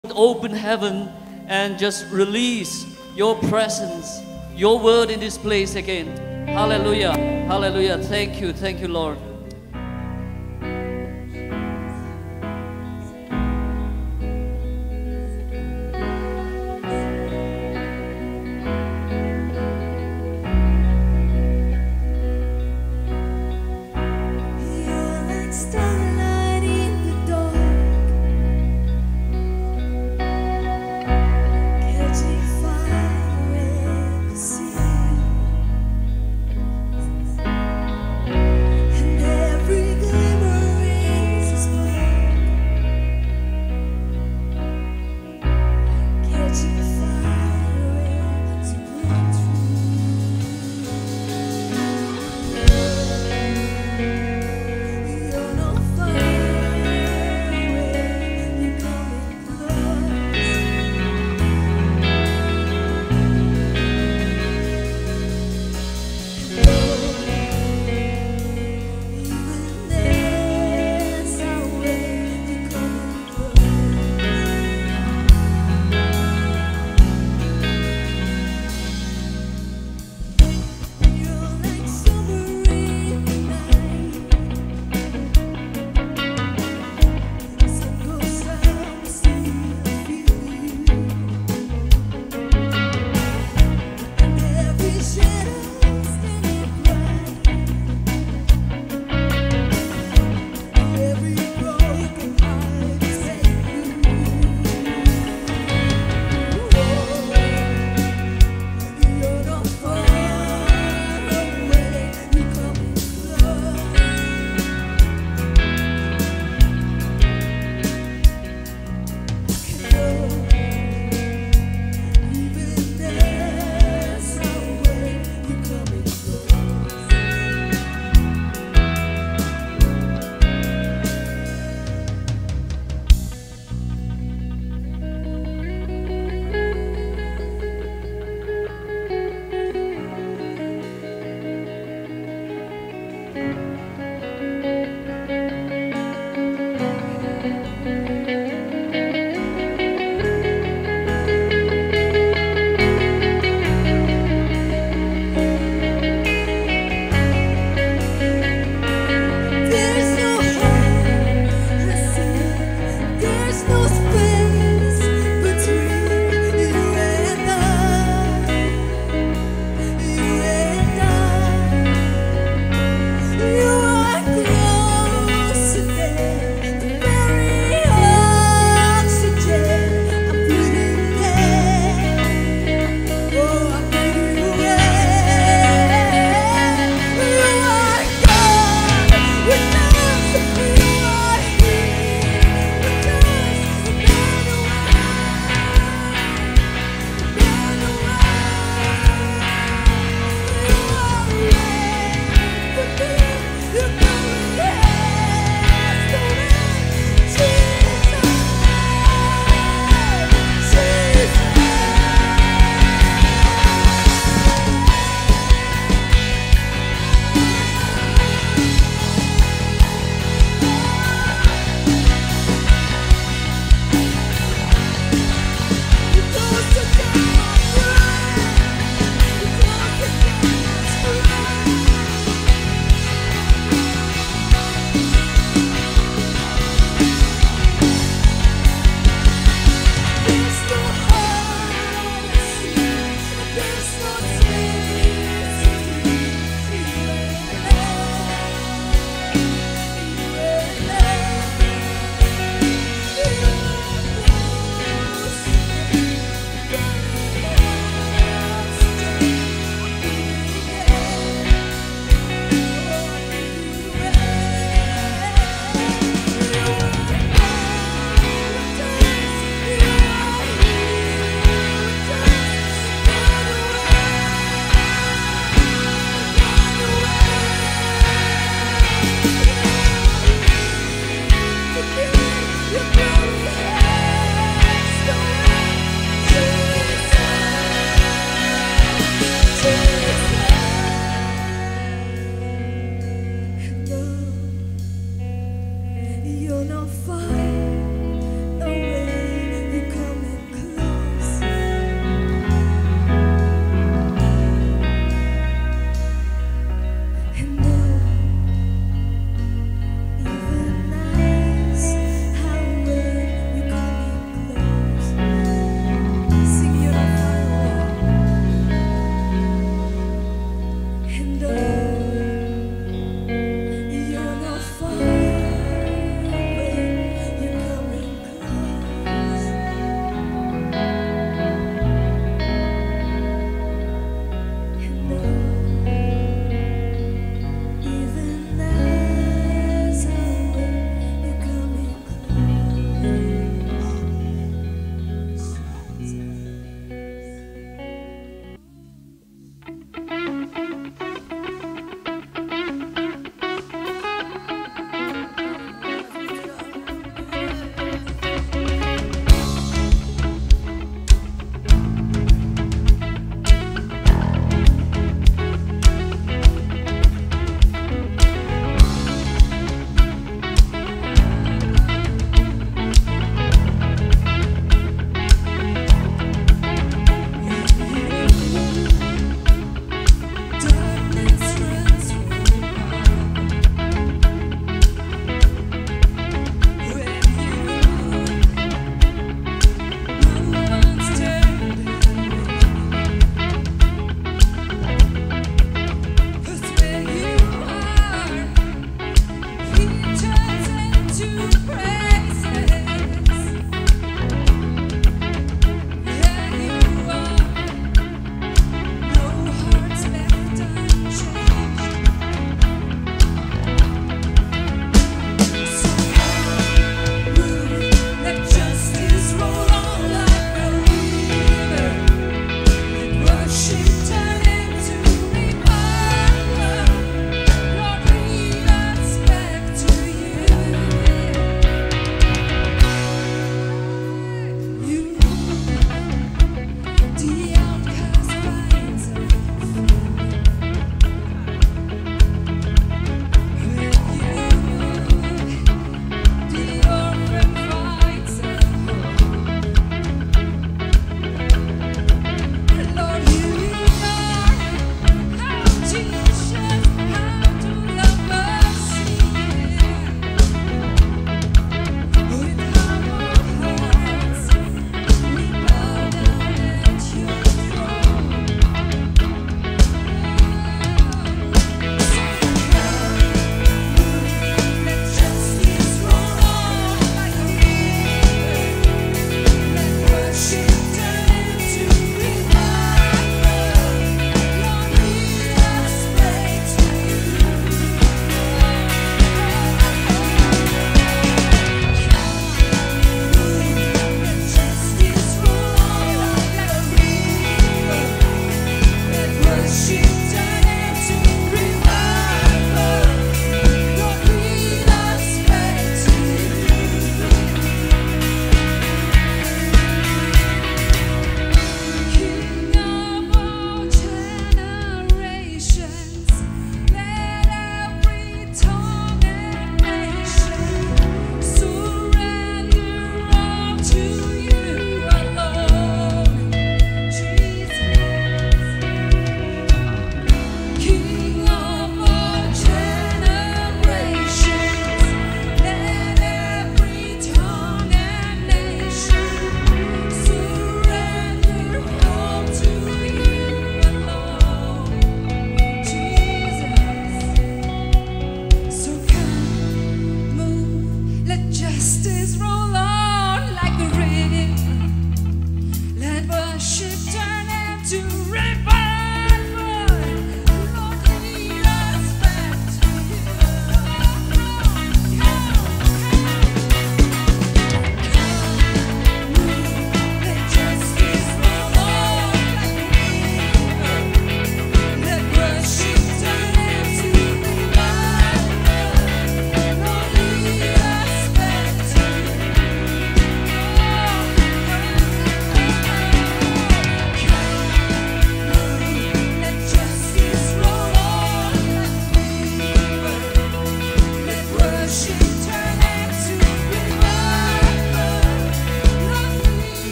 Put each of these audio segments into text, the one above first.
open heaven and just release your presence, your word in this place again. Hallelujah. Hallelujah. Thank you. Thank you, Lord. And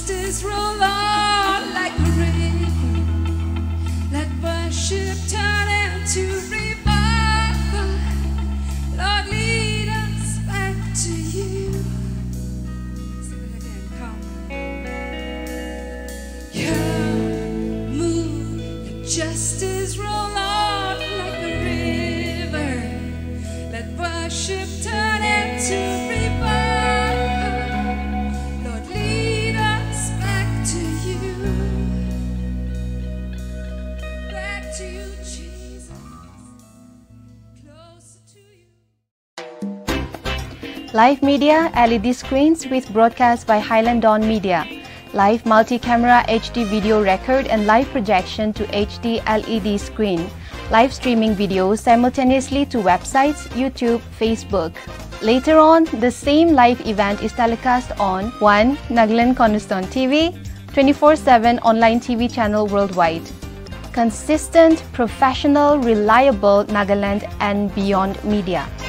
justice roll on like a river. Let worship turn into revival. Lord, lead us back to you. Sing it again, come. Come, move, let justice roll on like a river. Let worship turn into revival. Lord, lead us back to you. Back to you, Jesus. Closer to you. Live media, LED screens with broadcast by Highland Dawn Media. Live multi-camera HD video record and live projection to HD LED screen. Live streaming videos simultaneously to websites, YouTube, Facebook. Later on, the same live event is telecast on 1. Nagaland Cornerstone TV, 24/7 online TV channel worldwide. Consistent, professional, reliable Nagaland and beyond media.